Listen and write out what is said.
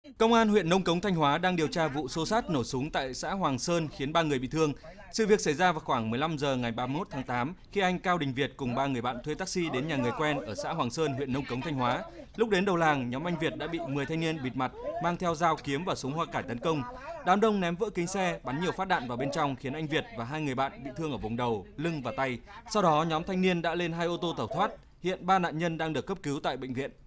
Công an huyện Nông Cống, Thanh Hóa đang điều tra vụ xô xát nổ súng tại xã Hoàng Sơn khiến 3 người bị thương. Sự việc xảy ra vào khoảng 15 giờ ngày 31 tháng 8 khi anh Cao Đình Việt cùng 3 người bạn thuê taxi đến nhà người quen ở xã Hoàng Sơn, huyện Nông Cống, Thanh Hóa. Lúc đến đầu làng, nhóm anh Việt đã bị 10 thanh niên bịt mặt mang theo dao kiếm và súng hoa cải tấn công. Đám đông ném vỡ kính xe, bắn nhiều phát đạn vào bên trong khiến anh Việt và 2 người bạn bị thương ở vùng đầu, lưng và tay. Sau đó, nhóm thanh niên đã lên 2 ô tô tẩu thoát. Hiện 3 nạn nhân đang được cấp cứu tại bệnh viện.